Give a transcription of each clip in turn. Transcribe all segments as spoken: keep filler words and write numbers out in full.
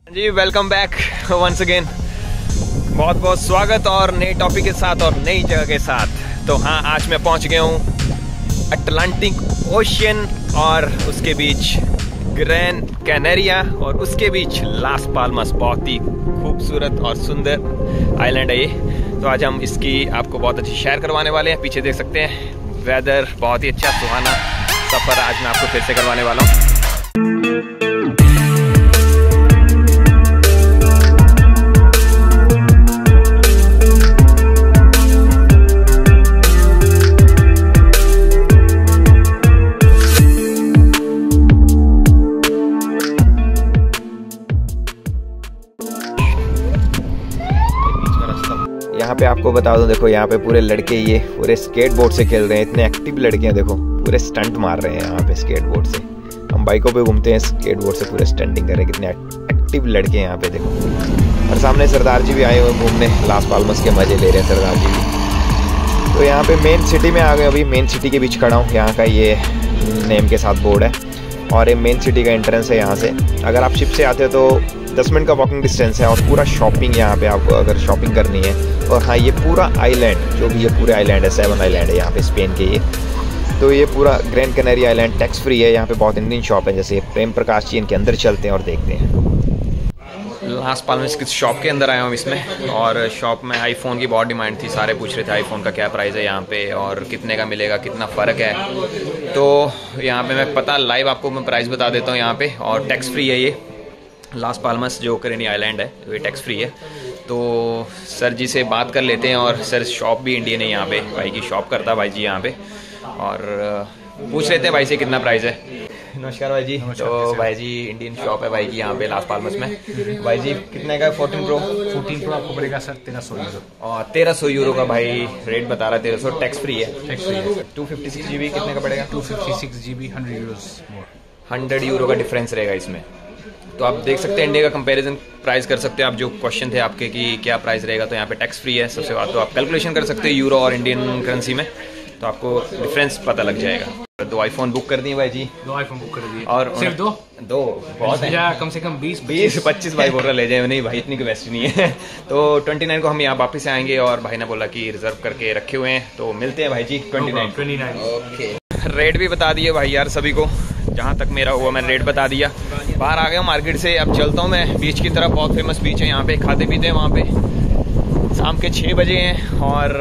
जी welcome back once again. बहुत बहुत स्वागत और नए टॉपिक के साथ और नई जगह के साथ। तो हाँ, आज मैं पहुंच गया हूँ अटलांटिक ओशियन और उसके बीच ग्रैन कैनेरिया और उसके बीच लास पाल्मास। बहुत ही खूबसूरत और सुंदर आइलैंड है ये। तो आज हम इसकी आपको बहुत अच्छी सैर करवाने वाले हैं। पीछे देख सकते हैं वेदर बहुत ही अच्छा सुहाना सफ़र आज मैं आपको फिर से करवाने वाला हूँ। यहाँ पे आपको बता दूं, देखो यहाँ पे पूरे लड़के ये पूरे स्केट बोर्ड से खेल रहे हैं। इतने एक्टिव लड़के हैं, देखो पूरे स्टंट मार रहे हैं यहाँ पे स्केट बोर्ड से। हम बाइकों पे घूमते हैं, स्केट बोर्ड से पूरे स्टंटिंग कर रहे हैं। कितने एक्टिव लड़के हैं यहाँ पे देखो। और सामने सरदार जी भी आए हुए घूमने, लास पाल्मास के मजे ले रहे हैं सरदार जी भी। तो यहाँ पे मेन सिटी में आ गए, अभी मेन सिटी के बीच खड़ा हूँ। यहाँ का ये नेम के साथ बोर्ड है और ये मेन सिटी का एंट्रेंस है। यहाँ से अगर आप शिप से आते हो तो दस मिनट का वॉकिंग डिस्टेंस है और पूरा शॉपिंग यहाँ पे आपको अगर शॉपिंग करनी है। और हाँ, ये पूरा आइलैंड जो भी ये पूरे आइलैंड है, सेवन आइलैंड है यहाँ पे स्पेन के ये। तो ये पूरा Gran Canaria island tax free है। यहाँ पे बहुत इंडियन शॉप है, जैसे प्रेम प्रकाश जी, इनके अंदर चलते हैं और देखते हैं। लास पाल्मास की शॉप के अंदर आया हूँ इसमें। और शॉप में आईफोन की बहुत डिमांड थी, सारे पूछ रहे थे आईफोन का क्या प्राइस है यहाँ पे और कितने का मिलेगा, कितना फ़र्क है। तो यहाँ पे मैं पता लाइव आपको मैं प्राइस बता देता हूँ यहाँ पे। और टैक्स फ्री है ये लास पाल्मास जो कैनेरिया आइलैंड है, ये टैक्स फ्री है। तो सर जी से बात कर लेते हैं। और सर शॉप भी इंडियन है यहाँ पे, भाई की शॉप करता भाई जी यहाँ पे। और पूछ लेते हैं भाई से कितना प्राइस है। नमस्कार भाई जी। तो भाई जी इंडियन शॉप है भाई की यहाँ पे लास पाल्मास में। भाई जी कितने का फोर्टीन प्रो? फोर्टीन प्रो आपको पड़ेगा सर तेरह सौ यूरो। और तेरह सौ यूरो का भाई रेट बता रहा है, तेरह सौ टैक्स फ्री है। टैक्स फ्री है। Two fifty six G B कितने का पड़ेगा? Two fifty six G B hundred euro hundred euro का डिफरेंस रहेगा इसमें। तो आप देख सकते हैं इंडिया का कंपैरिजन प्राइस कर सकते हैं आप। जो क्वेश्चन थे आपके कि क्या प्राइस रहेगा, तो यहाँ पे टैक्स फ्री है सबसे बात। तो आप कैलकुलेशन कर सकते हैं यूरो और इंडियन करेंसी में, तो आपको डिफरेंस पता लग जाएगा। दो आईफोन बुक कर दिए भाई जी। दो आईफोन बुक कर दिए। और सिर्फ दो दो बहुत है, कम से कम बीस बीस पच्चीस भाई बोल रहा ले जाए। नहीं भाई इतनी कैपेसिटी नहीं है। तो ट्वेंटी नाइन को हम यहाँ वापस आएंगे और भाई ने बोला कि रिजर्व करके रखे हुए हैं। तो मिलते हैं भाई जी twenty nine twenty nine okay. Rate भी बता दिए भाई यार सभी को, जहाँ तक मेरा हुआ मैंने रेट बता दिया। बाहर आ गया मार्केट से, अब चलता हूँ मैं बीच की तरफ। बहुत फेमस बीच है यहाँ पे, खाते पीते हैं वहाँ पे। शाम के छः बजे हैं और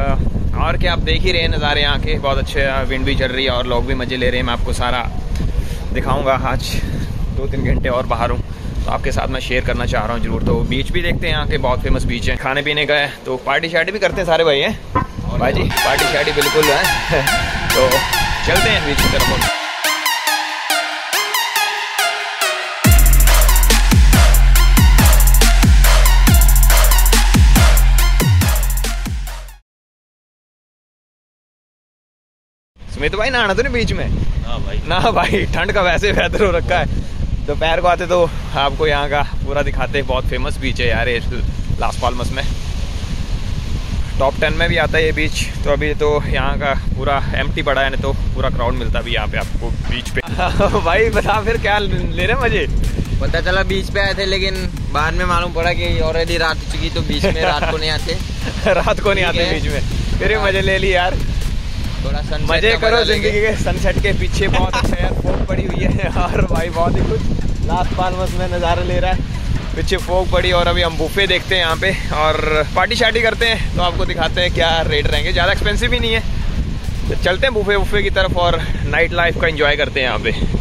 और क्या आप देख ही रहे हैं नज़ारे यहाँ के। बहुत अच्छे, विंड भी चल रही है और लोग भी मज़े ले रहे हैं। मैं आपको सारा दिखाऊंगा। आज दो तीन घंटे और बाहर हूँ तो आपके साथ मैं शेयर करना चाह रहा हूँ जरूर। तो बीच भी देखते हैं, यहाँ के बहुत फेमस बीच है। खाने पीने का है तो पार्टी शार्टी भी करते हैं सारे भाई हैं भाई जी, पार्टी शार्टी बिल्कुल है। तो चलते हैं बीच की तरफ। सुमित भाई नहाना तो नहीं बीच में? ना भाई ना भाई, ठंड का वैसे वेदर हो रखा है। दोपहर को आते तो आपको यहाँ का पूरा दिखाते हैं। बहुत फेमस बीच है यार ये लास पाल्मास में, टॉप टेन में भी आता है ये बीच। तो अभी तो यहाँ का पूरा एम्प्टी पड़ा है, नहीं तो पूरा क्राउड मिलता भी यहाँ पे आपको बीच पे। भाई बता फिर क्या ले रहे मजे? पता चला बीच पे आए थे, लेकिन बाद में मालूम पड़ा कि ऑलरेडी रात हो चुकी, तो बीच में रात को नहीं आते। रात को नहीं आते बीच में, फिर मजे ले ली यार। थोड़ा मजे करो जिंदगी के। सनसेट के पीछे बहुत अच्छा यार फोग पड़ी हुई है और भाई बहुत ही कुछ लास पाल्मास में नज़ारा ले रहा है। पीछे फोग पड़ी और अभी हम बुफे देखते हैं यहाँ पे और पार्टी शार्टी करते हैं। तो आपको दिखाते हैं क्या रेट रहेंगे। ज़्यादा एक्सपेंसिव भी नहीं है। तो चलते हैं बुफे बुफे की तरफ और नाइट लाइफ का एंजॉय करते हैं यहाँ पे।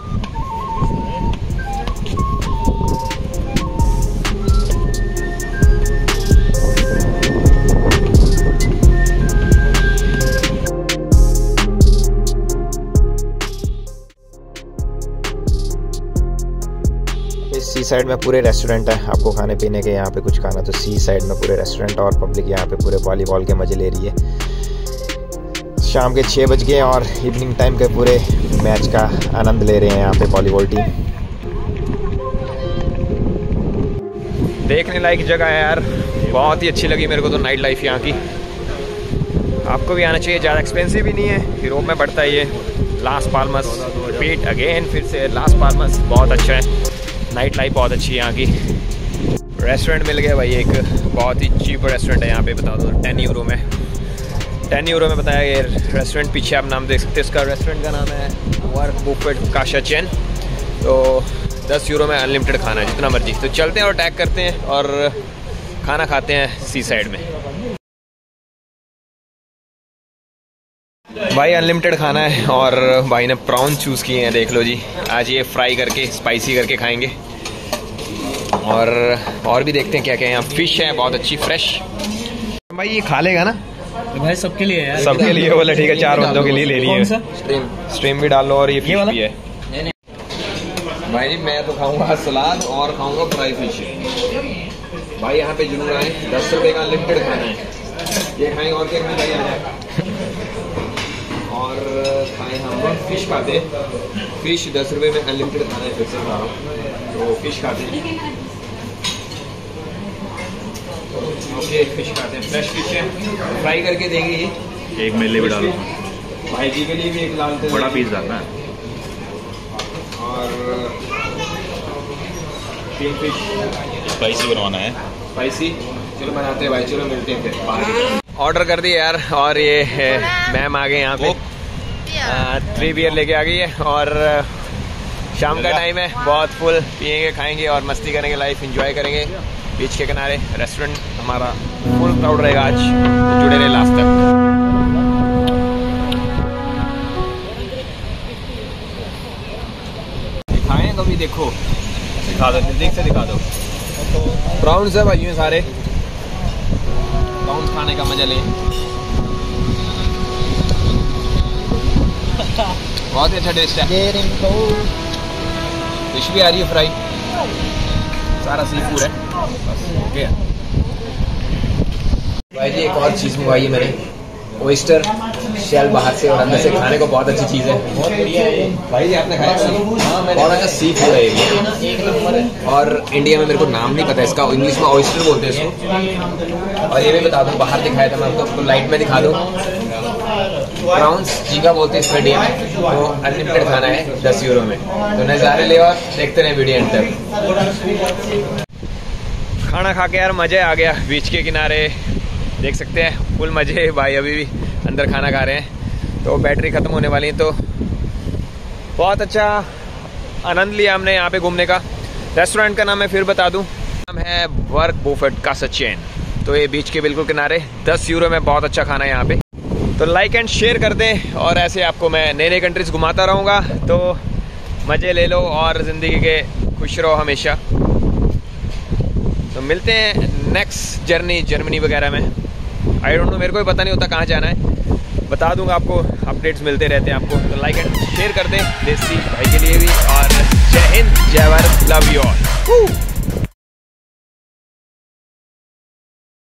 सी साइड में पूरे रेस्टोरेंट है आपको खाने पीने के। यहाँ पे कुछ खाना तो सी साइड में पूरे रेस्टोरेंट और पब्लिक यहाँ पे पूरे वॉलीबॉल के मजे ले रही है। शाम के छः बज गए और इवनिंग टाइम के पूरे मैच का आनंद ले रहे हैं यहाँ पे वॉलीबॉल टीम। देखने लायक जगह है यार, बहुत ही अच्छी लगी मेरे को तो नाइट लाइफ यहाँ की। आपको भी आना चाहिए, ज़्यादा एक्सपेंसिव भी नहीं है। यूरोप में पड़ता है ये लास पाल्मास। रिपीट अगेन, फिर से लास पाल्मास बहुत अच्छा है। नाइट लाइफ बहुत अच्छी है यहाँ की। रेस्टोरेंट मिल गया भाई, एक बहुत ही चीप रेस्टोरेंट है यहाँ पे, बता दो टेन यूरो में टेन यूरो में बताया ये रेस्टोरेंट। पीछे आप नाम देख सकते हैं, इसका रेस्टोरेंट का नाम है वर्क बुफेट काशा चेन। तो दस यूरो में अनलिमिटेड खाना है, जितना मर्जी। तो चलते हैं और टैग करते हैं और खाना खाते हैं सी साइड में। भाई अनलिमिटेड खाना है और भाई ने प्रॉन चूज़ किए हैं, देख लो जी। आज ये फ्राई करके स्पाइसी करके खाएंगे और और भी देखते हैं क्या क्या है यहाँ। फिश है बहुत अच्छी फ्रेश। भाई ये खा लेगा ना? तो भाई सबके लिए है, सबके लिए बोले ठीक है, चार बंदों के लिए ले लिए। स्ट्रीम स्ट्रीम भी डाल लो और ये फिश भी है। भाई जी मैं तो खाऊंगा सलाद और खाऊंगा फ्राई फिश। भाई यहाँ पे जरूर आए, दस रुपए का अनलिमिटेड खाना है। ये खाएंगे और क्या खाएंगे यहाँ और खाएं हम लोग फिश खाते हैं। फिश दस रुपए में अनलिमिटेड खाना है, फिर से खा रहा हूँ। तो फिश खाते हैं, ओके फिश खाते हैं। फ्रेश फिश है, फ्राई करके देंगे ये। एक मेरे लिए भी डालो, भाई जी के लिए भी एक डालते हैं, बड़ा पीस डालना है। और तीन फिश स्पाइसी बनवाना है। स्पाइसी चलो बनाते हैं भाई, चलो मिलते हैं फिर। ऑर्डर कर दिए यार और ये मैम आ गए यहाँ पे, थ्री बियर लेके आ गई है और शाम का टाइम है, बहुत फुल पियेंगे खाएंगे और मस्ती करेंगे, लाइफ एंजॉय करेंगे बीच के किनारे। रेस्टोरेंट हमारा फुल क्राउड रहेगा आज, तो जुड़े रहे लास्ट तक। दिखाएं कभी, देखो दिखा दो, नजदीक से दिखा दो। प्राउंस है भाई ये सारे, प्राउंस खाने का मजा लें। बहुत ही अच्छा टेस्ट है। फिश भी आ रही है फ्राई, सारा सी फूड है बस। ओके भाई जी एक और चीज़ मंगवाई है मैंने, ओइस्टर शेल बाहर से और अंदर से खाने को बहुत अच्छी चीज़ है, बहुत बढ़िया है भाई जी। आपने खाया? बहुत अच्छा सी फूड है ये। और इंडिया में मेरे को नाम नहीं पता इसका, इंग्लिश में ओइस्टर बोलते हैं इसको। और ये भी बता दूँ, बाहर दिखाया था मैं आपको, आपको लाइट में दिखा दूँ। प्राउंस झींगा बोलते हैं इस वीडियो में। तो अनलिमिटेड खाना है दस यूरो में। तो नज़ारे ले और देखते रहे वीडियो एंड तक। खाना खा के यार मज़े आ गया, बीच के किनारे देख सकते हैं फुल मज़े। भाई अभी भी अंदर खाना खा रहे हैं, तो बैटरी ख़त्म होने वाली है। तो बहुत अच्छा आनंद लिया हमने यहाँ पे घूमने का। रेस्टोरेंट का नाम मैं फिर बता दूँ, नाम है वर्क बुफेट काशा चेन। तो ये बीच के बिल्कुल किनारे, दस यूरो में बहुत अच्छा खाना है यहाँ पे। तो लाइक एंड शेयर कर दें और ऐसे आपको मैं नई नई कंट्रीज घुमाता रहूँगा। तो मज़े ले लो और ज़िंदगी के खुश रहो हमेशा। तो मिलते हैं नेक्स्ट जर्नी जर्मनी वगैरह में। आई डोंट नो, मेरे को भी पता नहीं होता कहाँ जाना है, बता दूंगा आपको, अपडेट्स मिलते रहते हैं आपको। तो लाइक एंड शेयर कर दें देसी भाई के लिए भी। और जय हिंद, जय भारत, लव यू ऑल।